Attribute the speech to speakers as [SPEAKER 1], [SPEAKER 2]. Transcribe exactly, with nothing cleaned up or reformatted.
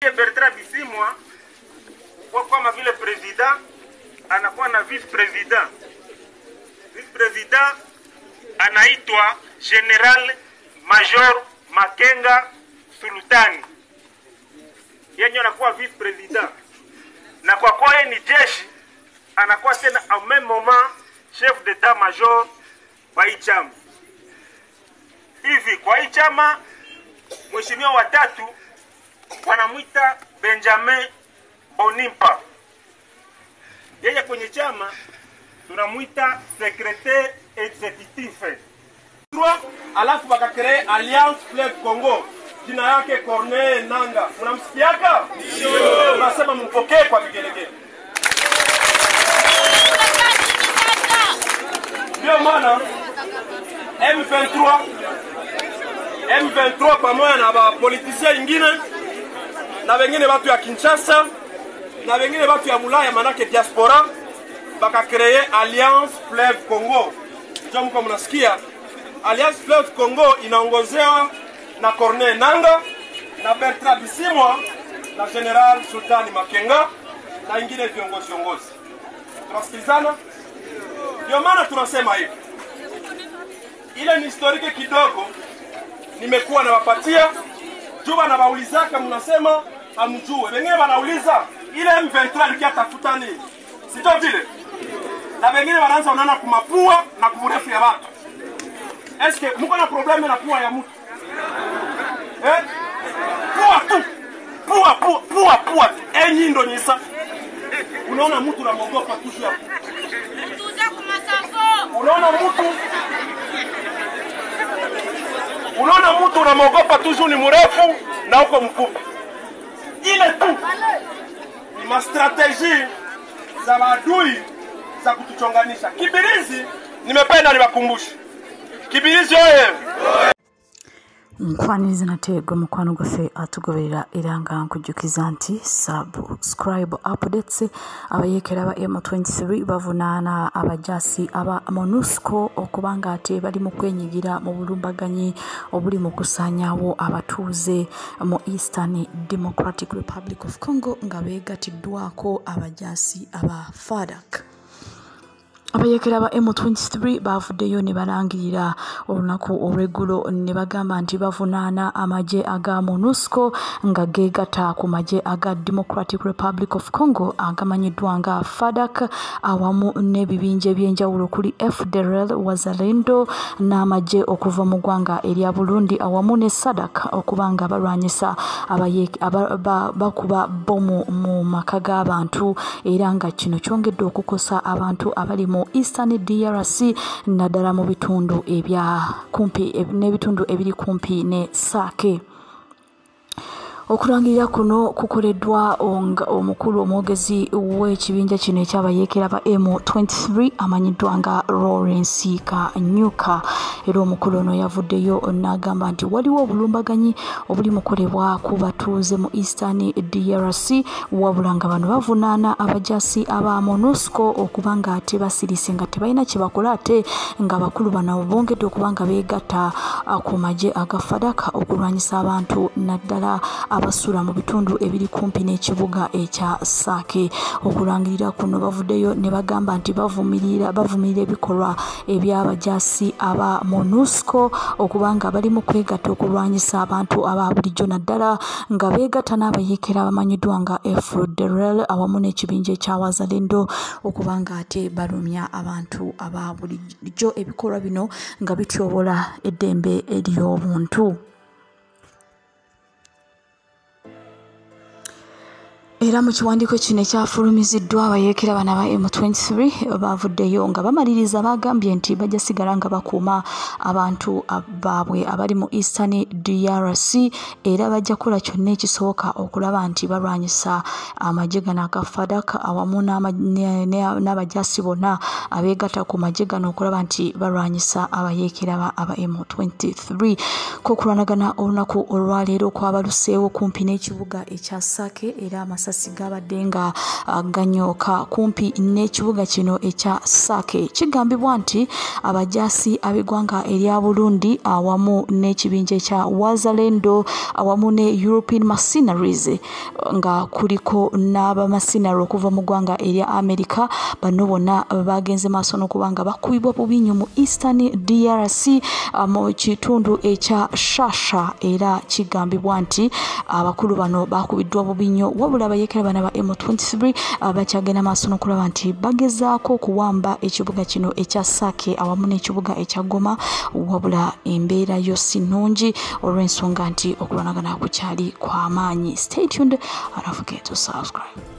[SPEAKER 1] que Bertrand Bisimwa kwa kama vile president anakuwa na vice president. Vice president anaitwa General Major Makenga Sultani. Yeye anakuwa vice president. Na kwa kwa ni jeshi anakuwa tena au même moment chef d'état major wa hii chama. Hivi kwa hii chama mheshimiwa watatu wanamuita Benjamin Bonimpa. Yeye kwenye chama tunamuita secrétaire exécutif. Alafu bakakre Alliance Fleuve Congo. Jina yake Corneille Nanga. Mnamsikiaka? Ndio. Tunasema mpokee kwa vigelegele. Ndio maana M vingt-trois M vingt-trois pamoja na ba politiciens wengine na wengine watu ya Kinshasa na wengine watu ya Bulaya manake diaspora baka créer Alliance Fleuve Congo. Jamu kama mnasikia Alliance Fleuve Congo inaongozewa na Corneille Nanga na Bertrand Bisimwa na General Sultani Makenga na wengine viongozi viongozi. Tunasikilizana? Ndio maana tunasema hivi. Ile ni historique kidogo nimekuwa nawapatia juba na baulizaka mnasema hamjue. Wengine wanauliza ile M vingt-trois ilikuwa tafuta nini? Sio vile. Na wengine wanaanza unaona kumapua na kuburefu ya watu. Eske mko na probleme na pua ya mtu? Eh? Pua tu. Pua pua pua pua. Enyi ndo nyisa. Unaona mtu na mogopa tu ya. Unaona mtu Unaona mtu unamogopa tu ni mrefu na uko mfupi. Ile tu ni ma strategie za maadui za kutuchonganisha. Kibirizi nimependa niwakumbushe. Kibirizi oye.
[SPEAKER 2] Nkwanizi natego mukwano gwafe atugoberera iranga nkujukiza nti subscribe updates abayekera ba M twenty-three bavunana abajasi aba Monusco okubanga ate bali mu kwenyigira mu bulumbaganyi obuli mu kusanyawo abatuze mu Eastern Democratic Republic of Congo nga begatiddwako abajasi aba F A D C. Abayekera ba M twenty-three bavuddeyo ne balangirira olunaku olw'eggulo ne bagamba nti bavunana amaje aga Monusco nga gegata ku maje aga Democratic Republic of Congo agamanyiddwa nga F A D C awamu n'ebibinja ebyenjawulo kuli F D L R Wazalendo n'amaje okuva mu ggwanga erya Burundi awamu ne S A D C okubanga balwanyisa bakuba bomu mu maka g'abantu era nga kino kyongedde okukosa abantu abali mu Eastern D R C naddala mu bitundu ebya kumpi n'ebitundu ebiri kumpi ne Sake. Okulangirira kuno kukoleddwa omukulu omwogezi w'ekibinja kino ekyabayekera ba M twenty-three amanyiddwa nga Lawrence Kanyuka. Era omukulu ono yavuddeyo n'agamba nti waliwo obulumbaganyi obuli mukolebwa ku batuuze mu Eastern D R C wabula nga bano bavunaana abajasi aba Monusco okubanga ate basirise nga tebalina kye bakola ate nga bakulu bano bongedde okubanga beegatta ku maje aga F A D C okulwanyisa abantu naddala abasula mu bitundu ebiri kumpi n'ekibuga ekya Sake. Okulangirira kuno bavuddeyo ne bagamba nti bavumirira bavumirira ebikolwa eby'abajasi aba Monusco okubanga bali mu kwegatta okulwanyisa abantu aba bulijjo naddala nga beegatta n'abayekera abamanyiddwa nga F D L R awamu n'ekibinja ekya Wazalendo okubanga ate balumya abantu aba bulijjo. Ebikolwa bino nga bityobola eddembe ery'obuntu. Era mu kiwandiiko kino ekyafulumiziddwa abayekera bana ba M twenty-three bavuddeyo nga bamaliriza bagambye nti bajja sigala nga bakuuma abantu baabwe abali mu Eastern D R C era bajja kukola kyonna ekisoboka okulaba nti balwanyisa amagye gano aga F A D C awamu n'abajasi bonna abeegatta ku magye gano okulaba nti balwanyisa abayekera aba M twenty-three. Ko kulwanagana olunaku olwaleero kwabaluseewo kumpi n'ekibuga ekya Sake era amasasi gabadde nga uh, ganyoka kumpi n'ekibuga kino ekya Sake. Kigambibwa nti abajaasi ab'eggwanga erya Burundi awamu n'ekibinja ekya Wazalendo awamu ne European mercenaries nga kuliko n'aba mercenary okuva mu ggwanga erya America, bano bonna bagenze maaso n'okubanga bakubibwa bubinyo mu Eastern D R C mu kitundu ekya Shasha, era kigambibwa nti abakulu bano bakubiddwa bubinyo wabula abayeekera bana ba M twenty-three bakyagenda maaso n'okulaba nti bagezaako okuwamba ekibuga kino ekya Sake awamu n'ekibuga ekya Goma, wabula embeera yo si nnungi olw'ensonga nti okulwanagana kukyali kw'amaanyi. Stay tuned and don't forget to subscribe.